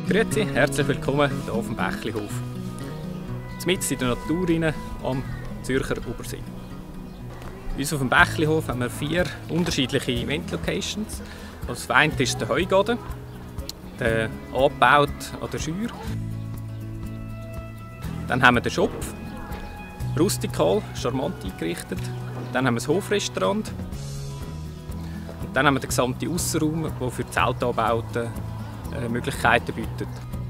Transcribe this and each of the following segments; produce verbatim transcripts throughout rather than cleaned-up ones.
Grüezi, herzlich willkommen hier auf dem Bächlihof. Mitten in der Natur rein, am Zürcher Obersee. Bei uns auf dem Bächlihof haben wir vier unterschiedliche Event-Locations. Das eine ist der Heugaden, der angebaut an der Scheuer. Dann haben wir den Schopf, rustikal, charmant eingerichtet. Dann haben wir das Hofrestaurant. Und dann haben wir den gesamten Aussenraum, der für Zeltanbauten äh, Möglichkeiten bietet.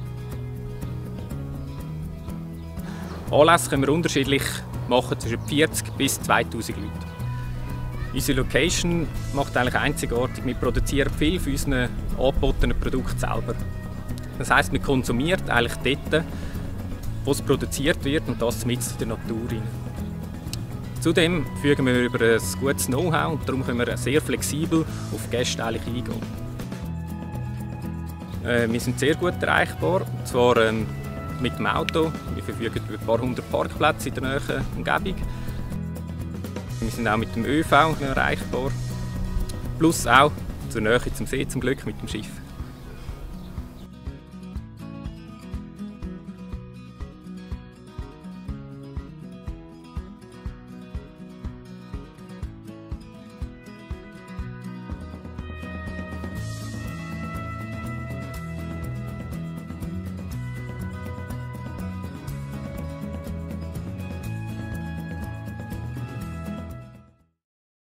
Anlässe können wir unterschiedlich machen, zwischen vierzig bis zweitausend Leuten. Unsere Location macht eigentlich einzigartig. Wir produzieren viel von unseren angebotenen Produkten selber. Das heisst, wir konsumieren eigentlich dort, wo es produziert wird, und das mitten in der Natur rein. Zudem verfügen wir über ein gutes Know-how und darum können wir sehr flexibel auf Gäste eigentlich eingehen. Äh, wir sind sehr gut erreichbar, und zwar ähm, mit dem Auto. Wir verfügen über ein paar hundert Parkplätze in der näheren Umgebung. Wir sind auch mit dem ÖV erreichbar, plus auch zur Nähe zum See zum Glück mit dem Schiff.